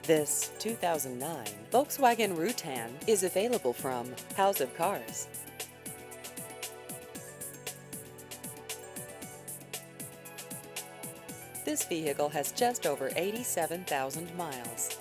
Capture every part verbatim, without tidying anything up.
This two thousand nine Volkswagen Routan is available from House of Cars. This vehicle has just over eighty-seven thousand miles.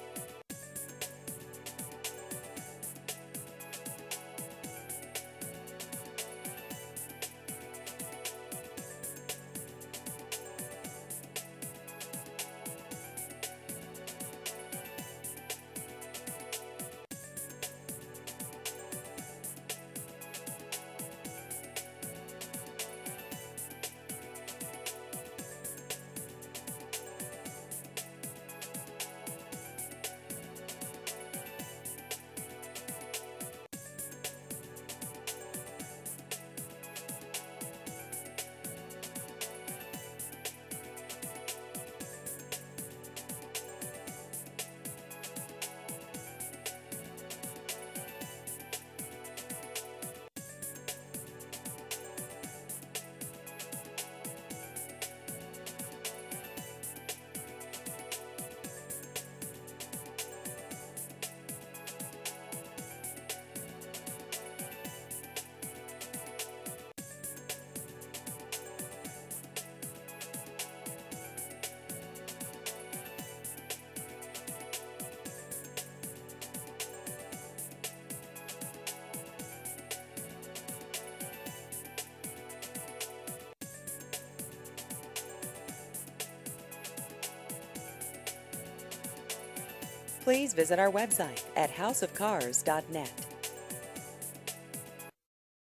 Please visit our website at house of cars dot net.